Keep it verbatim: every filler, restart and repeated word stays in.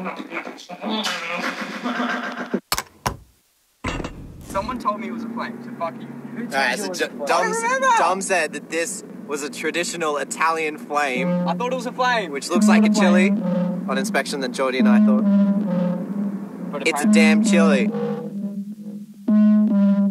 Someone told me it was a flame, so fuck you. Alright, so Dom, Dom said that this was a traditional Italian flame. I thought it was a flame. Which looks like a chili on inspection that Geordie and I thought. But it's a damn chili.